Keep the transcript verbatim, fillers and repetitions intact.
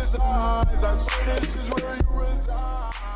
eyes. I swear this is where you reside.